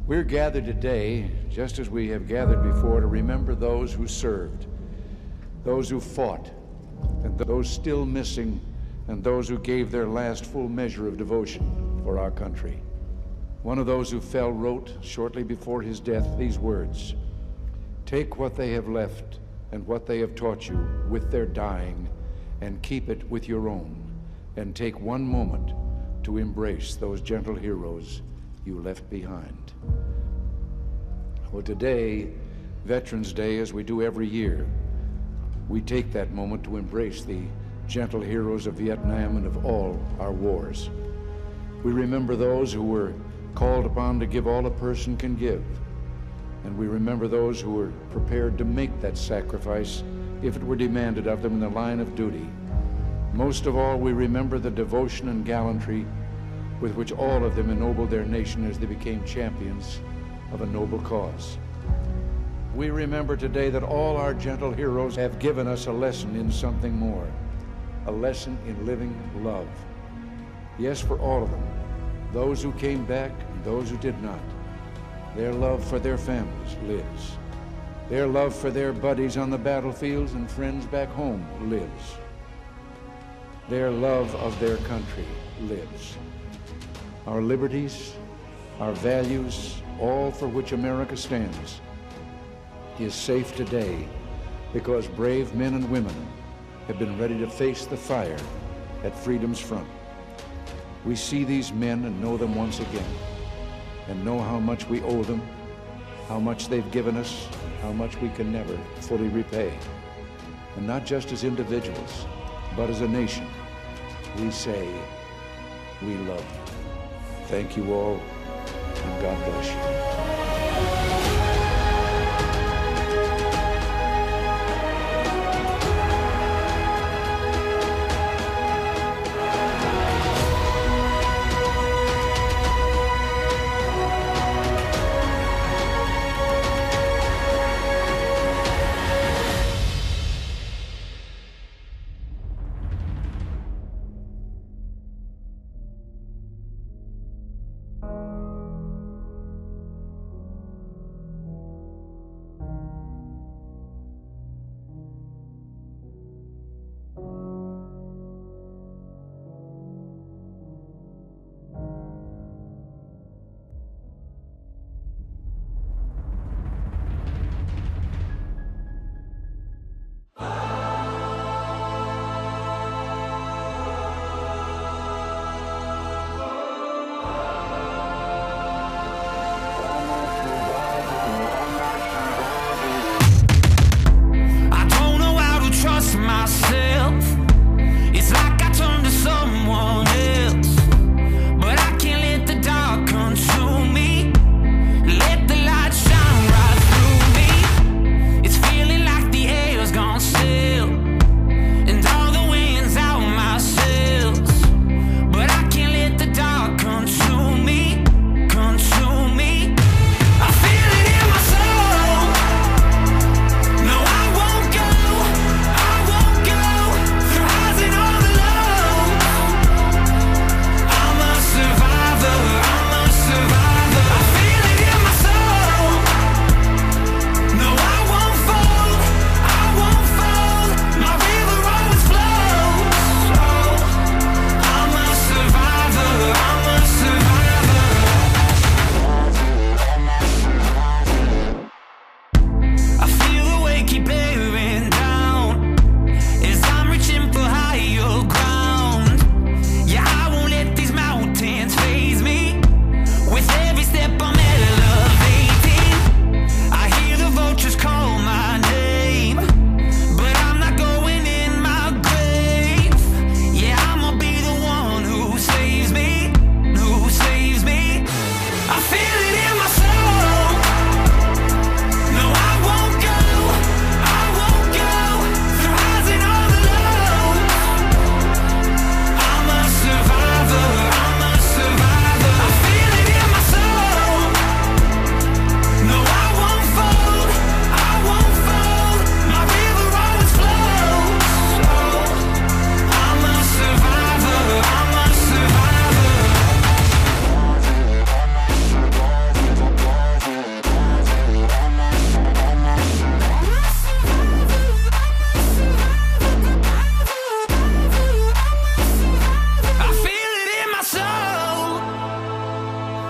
We're gathered today, just as we have gathered before, to remember those who served, those who fought, and those still missing, and those who gave their last full measure of devotion for our country. One of those who fell wrote, shortly before his death, these words: "Take what they have left and what they have taught you with their dying, and keep it with your own, and take one moment to embrace those gentle heroes you left behind." Well, today, Veterans Day, as we do every year, we take that moment to embrace the gentle heroes of Vietnam and of all our wars. We remember those who were called upon to give all a person can give, and we remember those who were prepared to make that sacrifice if it were demanded of them in the line of duty. Most of all, we remember the devotion and gallantry with which all of them ennobled their nation as they became champions of a noble cause. We remember today that all our gentle heroes have given us a lesson in something more, a lesson in living love. Yes, for all of them, those who came back and those who did not. Their love for their families lives. Their love for their buddies on the battlefields and friends back home lives. Their love of their country lives. Our liberties, our values, all for which America stands, is safe today because brave men and women have been ready to face the fire at freedom's front. We see these men and know them once again, and know how much we owe them, how much they've given us, how much we can never fully repay. And not just as individuals, but as a nation, we say, we love you. Thank you all, and God bless you.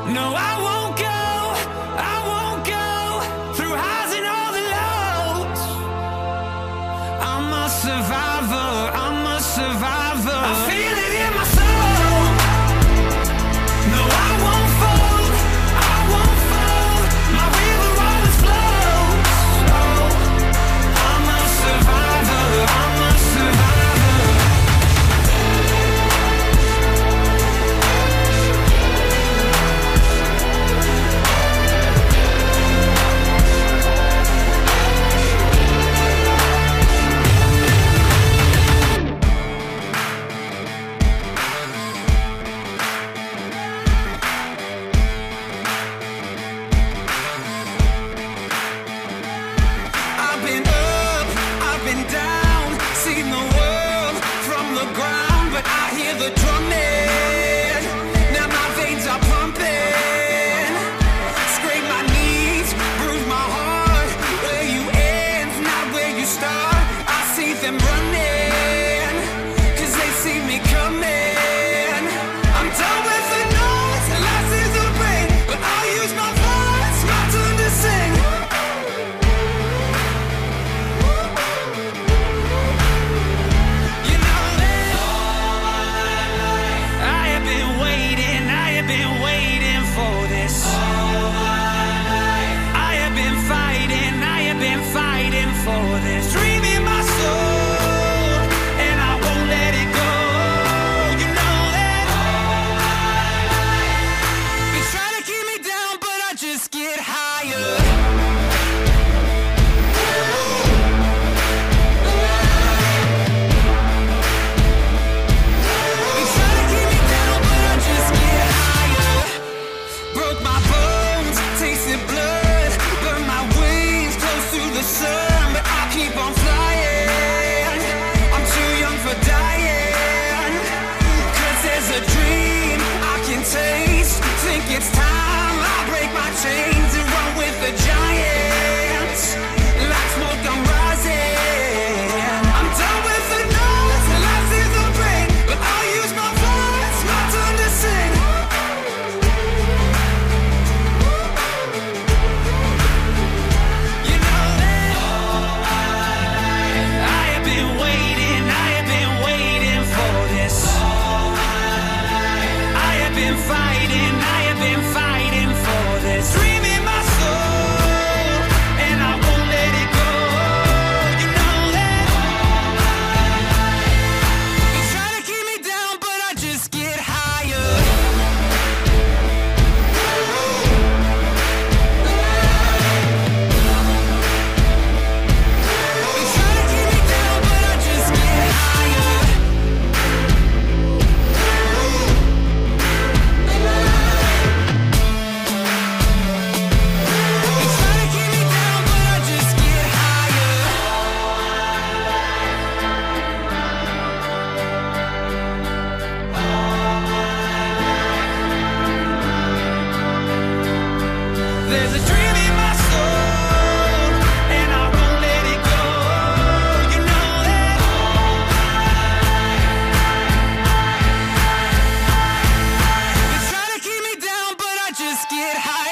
No, I won't go through highs and all the lows. I'm a survivor, I'm a survivor. I feel it in my soul. No, I won't fold, I won't fold. My river always flows. Oh, I'm a survivor, I'm a survivor. I've been up, I've been down, seen the world from the ground, but I hear the drumming. Now my veins are pumping. Scrape my knees, bruise my heart. Where you end, not where you start. I see them running, 'cause they see me coming. I'm done with the noise, last is the rain, but I'll use my voice, my turn to sing. You know that I have been waiting for this. I have been fighting for this. Dream in my soul, and I won't let it go. You know that they try to keep me down, but I just get higher. They try to keep me down, but I just get higher. Broke my bones, tasted blood, burned my wings close to the sun, but I keep on flying. I'm too young for dying, 'cause there's a dream I can taste. Think it's time I break my chains and run with the giants. Like smoke, I'm rising. I'm done with the noise, life is the rain, but I'll use my voice, my turn to sing. You know that I have been waiting for this. I have been fighting for this. Dream in my soul, and I won't let it go. You know that they try to keep me down, but I just get higher. They try to keep me down, but I just get higher. They try to keep me down, but I just get higher. There's a dream in my soul, and I won't let it go. You know that they try to keep me down, but I just get higher.